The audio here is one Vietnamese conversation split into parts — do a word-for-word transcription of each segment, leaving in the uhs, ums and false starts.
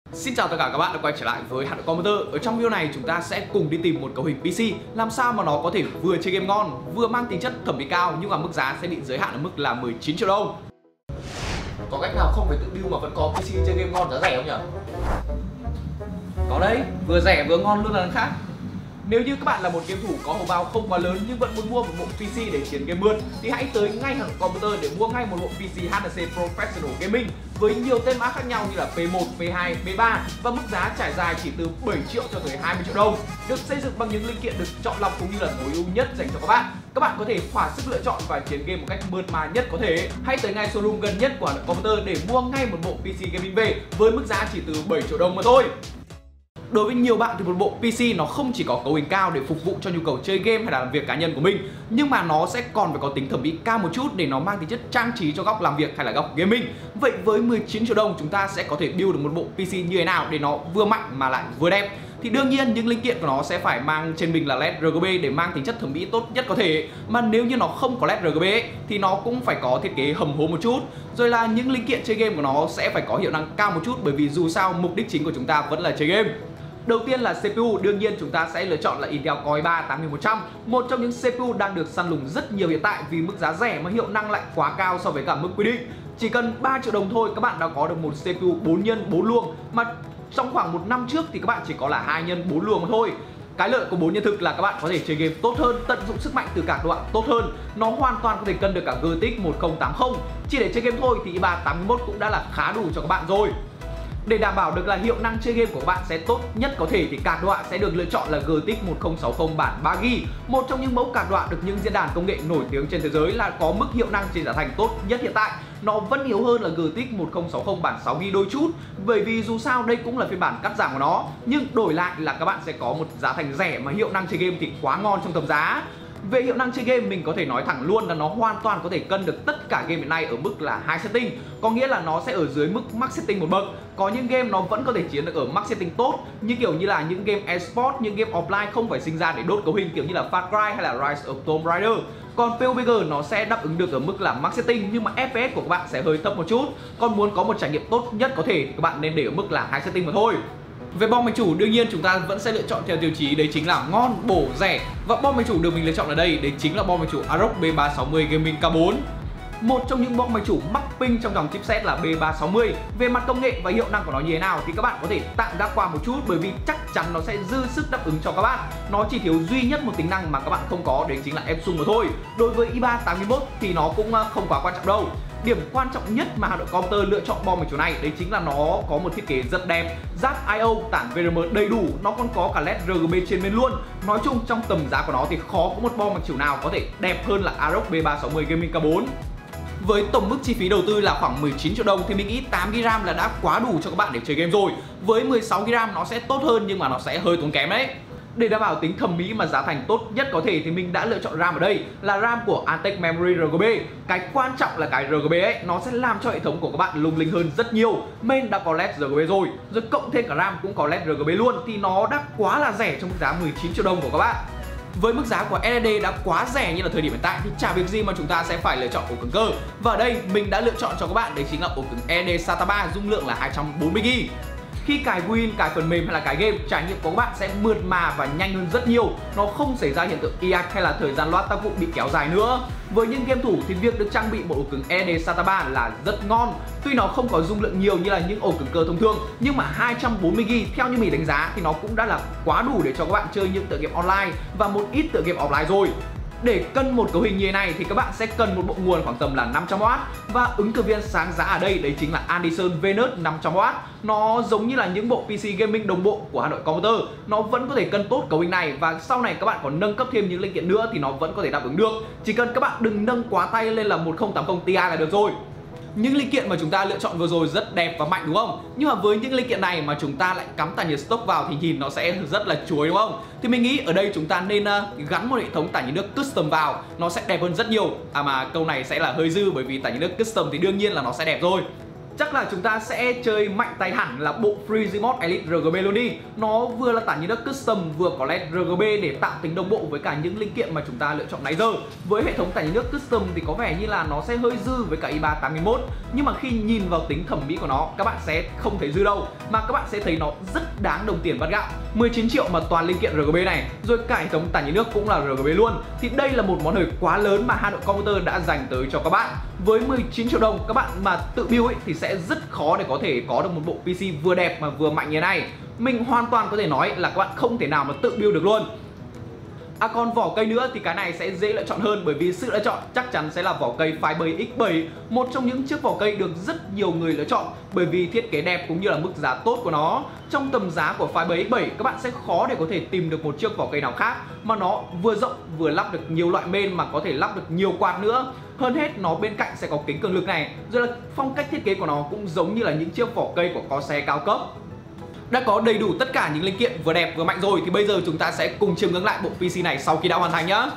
Xin chào tất cả các bạn đã quay trở lại với Hà Nội Computer. Ở trong video này chúng ta sẽ cùng đi tìm một cấu hình pê xê làm sao mà nó có thể vừa chơi game ngon, vừa mang tính chất thẩm mỹ cao nhưng mà mức giá sẽ bị giới hạn ở mức là mười chín triệu đồng. Có cách nào không phải tự build mà vẫn có pê xê chơi game ngon giá rẻ không nhỉ? Có đấy, vừa rẻ vừa ngon luôn là đằng khác. Nếu như các bạn là một game thủ có hầu bao không quá lớn nhưng vẫn muốn mua một bộ pê xê để chiến game mượn thì hãy tới ngay Hà Nội Computer để mua ngay một bộ pê xê hát en xê Professional Gaming với nhiều tên mã khác nhau như là pê một, pê hai, pê ba và mức giá trải dài chỉ từ bảy triệu cho tới hai mươi triệu đồng. Được xây dựng bằng những linh kiện được chọn lọc cũng như là tối ưu nhất dành cho các bạn. Các bạn có thể thỏa sức lựa chọn và chiến game một cách mượt mà nhất có thể. Hãy tới ngay showroom gần nhất của Hà Nội Computer để mua ngay một bộ pê xê gaming về với mức giá chỉ từ bảy triệu đồng mà thôi. Đối với nhiều bạn thì một bộ pê xê nó không chỉ có cấu hình cao để phục vụ cho nhu cầu chơi game hay là làm việc cá nhân của mình, nhưng mà nó sẽ còn phải có tính thẩm mỹ cao một chút để nó mang tính chất trang trí cho góc làm việc hay là góc gaming. Vậy với mười chín triệu đồng chúng ta sẽ có thể build được một bộ pê xê như thế nào để nó vừa mạnh mà lại vừa đẹp? Thì đương nhiên những linh kiện của nó sẽ phải mang trên mình là led rờ giê bê để mang tính chất thẩm mỹ tốt nhất có thể. Mà nếu như nó không có led rờ giê bê ấy, thì nó cũng phải có thiết kế hầm hố một chút. Rồi là những linh kiện chơi game của nó sẽ phải có hiệu năng cao một chút, bởi vì dù sao mục đích chính của chúng ta vẫn là chơi game. Đầu tiên là xê pê u, đương nhiên chúng ta sẽ lựa chọn là Intel Core i ba tám nghìn một trăm, một trong những xê pê u đang được săn lùng rất nhiều hiện tại vì mức giá rẻ mà hiệu năng lại quá cao so với cả mức quy định. Chỉ cần ba triệu đồng thôi các bạn đã có được một xê pê u bốn nhân bốn luồng, mà trong khoảng một năm trước thì các bạn chỉ có là hai nhân bốn luồng mà thôi. Cái lợi của bốn nhân thực là các bạn có thể chơi game tốt hơn, tận dụng sức mạnh từ các đoạn tốt hơn. Nó hoàn toàn có thể cân được cả giê tê ích một không tám không. Chỉ để chơi game thôi thì i ba tám mươi mốt cũng đã là khá đủ cho các bạn rồi. Để đảm bảo được là hiệu năng chơi game của các bạn sẽ tốt nhất có thể thì card đọa sẽ được lựa chọn là giê tê ích một không sáu không bản ba gi ga bai, một trong những mẫu card đọa được những diễn đàn công nghệ nổi tiếng trên thế giới là có mức hiệu năng trên giá thành tốt nhất hiện tại. Nó vẫn yếu hơn là giê tê ích một không sáu không bản sáu gi ga bai đôi chút, bởi vì dù sao đây cũng là phiên bản cắt giảm của nó, nhưng đổi lại là các bạn sẽ có một giá thành rẻ mà hiệu năng chơi game thì quá ngon trong tầm giá. Về hiệu năng chơi game mình có thể nói thẳng luôn là nó hoàn toàn có thể cân được tất cả game hiện nay ở mức là hai setting, có nghĩa là nó sẽ ở dưới mức max setting một bậc. Có những game nó vẫn có thể chiến được ở max setting tốt, như kiểu như là những game esports, những game offline không phải sinh ra để đốt cấu hình kiểu như là Far Cry hay là Rise of Tomb Raider. Còn pê u bê giê nó sẽ đáp ứng được ở mức là max setting nhưng mà ép pê ét của các bạn sẽ hơi thấp một chút. Còn muốn có một trải nghiệm tốt nhất có thể thì các bạn nên để ở mức là hai setting mà thôi. Về bom máy chủ đương nhiên chúng ta vẫn sẽ lựa chọn theo tiêu chí đấy chính là ngon, bổ, rẻ. Và bom máy chủ được mình lựa chọn ở đây đấy chính là bom máy chủ Arox B ba sáu mươi Gaming K bốn. Một trong những bom máy chủ mắc ping trong dòng chipset là B ba sáu mươi. Về mặt công nghệ và hiệu năng của nó như thế nào thì các bạn có thể tạm gác qua một chút, bởi vì chắc chắn nó sẽ dư sức đáp ứng cho các bạn. Nó chỉ thiếu duy nhất một tính năng mà các bạn không có, đấy chính là ép xung mà thôi. Đối với i ba tám mươi mốt thì nó cũng không quá quan trọng đâu. Điểm quan trọng nhất mà Hà Nội Computer lựa chọn bom máy chủ này đấy chính là nó có một thiết kế rất đẹp, giáp i o, tản vê rờ em đầy đủ, nó còn có cả led rờ giê bê trên bên luôn. Nói chung trong tầm giá của nó thì khó có một bom máy chủ nào có thể đẹp hơn là Arox B ba sáu mươi Gaming K bốn. Với tổng mức chi phí đầu tư là khoảng mười chín triệu đồng thì mình nghĩ tám gi ga bai ram là đã quá đủ cho các bạn để chơi game rồi. Với mười sáu gi ga bai ram nó sẽ tốt hơn nhưng mà nó sẽ hơi tốn kém đấy. Để đảm bảo tính thẩm mỹ mà giá thành tốt nhất có thể thì mình đã lựa chọn RAM ở đây là RAM của Antec Memory rờ giê bê. Cái quan trọng là cái rờ giê bê ấy nó sẽ làm cho hệ thống của các bạn lung linh hơn rất nhiều. Main đã có led rờ giê bê rồi, rồi cộng thêm cả RAM cũng có led rờ giê bê luôn thì nó đã quá là rẻ trong mức giá mười chín triệu đồng của các bạn. Với mức giá của ét ét đê đã quá rẻ như là thời điểm hiện tại thì chả việc gì mà chúng ta sẽ phải lựa chọn ổ cứng cơ. Và ở đây mình đã lựa chọn cho các bạn đấy chính là ổ cứng ét ét đê SATA ba dung lượng là hai trăm bốn mươi gi ga bai. Khi cài Win, cài phần mềm hay là cài game, trải nghiệm của các bạn sẽ mượt mà và nhanh hơn rất nhiều. Nó không xảy ra hiện tượng ì ạch hay là thời gian loát tác vụ bị kéo dài nữa. Với những game thủ thì việc được trang bị một ổ cứng ét ét đê SATA ba là rất ngon. Tuy nó không có dung lượng nhiều như là những ổ cứng cơ thông thường, nhưng mà hai trăm bốn mươi gi ga bai theo như mình đánh giá thì nó cũng đã là quá đủ để cho các bạn chơi những tựa game online và một ít tựa game offline rồi. Để cân một cấu hình như thế này thì các bạn sẽ cần một bộ nguồn khoảng tầm là năm trăm oát. Và ứng cử viên sáng giá ở đây đấy chính là Anderson Venus năm trăm oát. Nó giống như là những bộ pê xê gaming đồng bộ của Hà Nội Computer, nó vẫn có thể cân tốt cấu hình này. Và sau này các bạn còn nâng cấp thêm những linh kiện nữa thì nó vẫn có thể đáp ứng được. Chỉ cần các bạn đừng nâng quá tay lên là một không tám không Ti là được rồi. Những linh kiện mà chúng ta lựa chọn vừa rồi rất đẹp và mạnh đúng không? Nhưng mà với những linh kiện này mà chúng ta lại cắm tản nhiệt stock vào thì nhìn nó sẽ rất là chuối đúng không? Thì mình nghĩ ở đây chúng ta nên uh, gắn một hệ thống tản nhiệt nước custom vào, nó sẽ đẹp hơn rất nhiều. À mà câu này sẽ là hơi dư bởi vì tản nhiệt nước custom thì đương nhiên là nó sẽ đẹp rồi. Chắc là chúng ta sẽ chơi mạnh tay hẳn là bộ Free Elite rờ giê bê luôn đi. Nó vừa là tản nhiệt nước custom, vừa có led rờ giê bê để tạo tính đồng bộ với cả những linh kiện mà chúng ta lựa chọn nãy giờ. Với hệ thống tản nhiệt nước custom thì có vẻ như là nó sẽ hơi dư với cả i ba tám nghìn mốt, nhưng mà khi nhìn vào tính thẩm mỹ của nó, các bạn sẽ không thấy dư đâu, mà các bạn sẽ thấy nó rất đáng đồng tiền bát gạo. mười chín triệu mà toàn linh kiện rờ giê bê này, rồi cả hệ thống tản nhiệt nước cũng là rờ giê bê luôn. Thì đây là một món hời quá lớn mà Hà Nội Computer đã dành tới cho các bạn. Với mười chín triệu đồng, các bạn mà tự build ấy thì sẽ rất khó để có thể có được một bộ pê xê vừa đẹp mà vừa mạnh như thế này. Mình hoàn toàn có thể nói là các bạn không thể nào mà tự build được luôn. À còn vỏ cây nữa thì cái này sẽ dễ lựa chọn hơn, bởi vì sự lựa chọn chắc chắn sẽ là vỏ cây Firebase X bảy, một trong những chiếc vỏ cây được rất nhiều người lựa chọn bởi vì thiết kế đẹp cũng như là mức giá tốt của nó. Trong tầm giá của Firebase X bảy, các bạn sẽ khó để có thể tìm được một chiếc vỏ cây nào khác mà nó vừa rộng vừa lắp được nhiều loại main mà có thể lắp được nhiều quạt nữa. Hơn hết, nó bên cạnh sẽ có kính cường lực này, rồi là phong cách thiết kế của nó cũng giống như là những chiếc vỏ cây của Corsair cao cấp. Đã có đầy đủ tất cả những linh kiện vừa đẹp vừa mạnh rồi thì bây giờ chúng ta sẽ cùng chiêm ngưỡng lại bộ pê xê này sau khi đã hoàn thành nhá.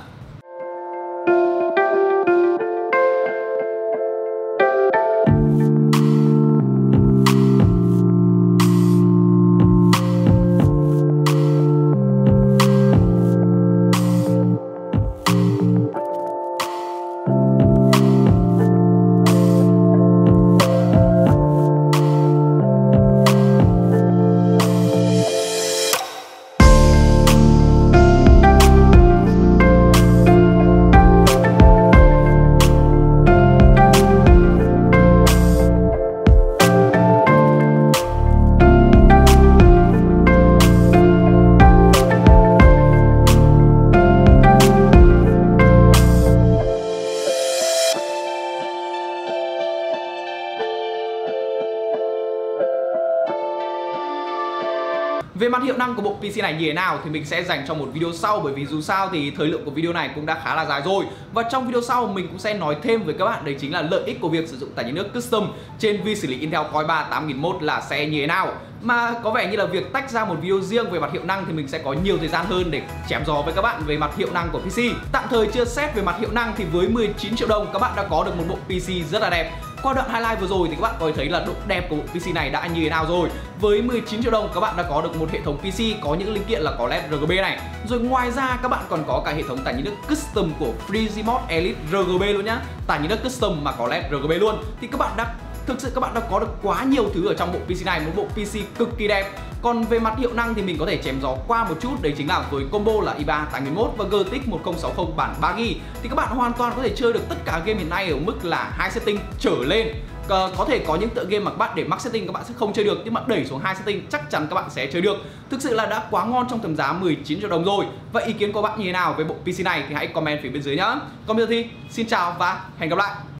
Về mặt hiệu năng của bộ pê xê này như thế nào thì mình sẽ dành cho một video sau, bởi vì dù sao thì thời lượng của video này cũng đã khá là dài rồi. Và trong video sau mình cũng sẽ nói thêm với các bạn đấy chính là lợi ích của việc sử dụng tản nhiệt nước custom trên vi xử lý Intel Core i ba tám nghìn mốt là sẽ như thế nào. Mà có vẻ như là việc tách ra một video riêng về mặt hiệu năng thì mình sẽ có nhiều thời gian hơn để chém gió với các bạn về mặt hiệu năng của pê xê. Tạm thời chưa xét về mặt hiệu năng thì với mười chín triệu đồng các bạn đã có được một bộ pê xê rất là đẹp. Qua đoạn highlight vừa rồi thì các bạn có thể thấy là độ đẹp của bộ pê xê này đã như thế nào rồi. Với mười chín triệu đồng các bạn đã có được một hệ thống pê xê có những linh kiện là có led rờ giê bê này. Rồi ngoài ra các bạn còn có cả hệ thống tản nhiệt nước custom của Free Elite rờ giê bê luôn nhá. Tản nhiệt nước custom mà có led rờ giê bê luôn. Thì các bạn đã thực sự các bạn đã có được quá nhiều thứ ở trong bộ pê xê này, một bộ pê xê cực kỳ đẹp. Còn về mặt hiệu năng thì mình có thể chém gió qua một chút, đấy chính là với combo là i ba tám nghìn mốt và giê tê ích một không sáu không bản ba gi-ga-bai thì các bạn hoàn toàn có thể chơi được tất cả game hiện nay ở mức là hai setting trở lên. Có thể có những tựa game mà các bạn để max setting các bạn sẽ không chơi được, nhưng mà đẩy xuống hai setting chắc chắn các bạn sẽ chơi được. Thực sự là đã quá ngon trong tầm giá mười chín triệu đồng rồi. Và ý kiến của bạn như thế nào về bộ pê xê này thì hãy comment phía bên dưới nhá. Còn bây giờ thì xin chào và hẹn gặp lại.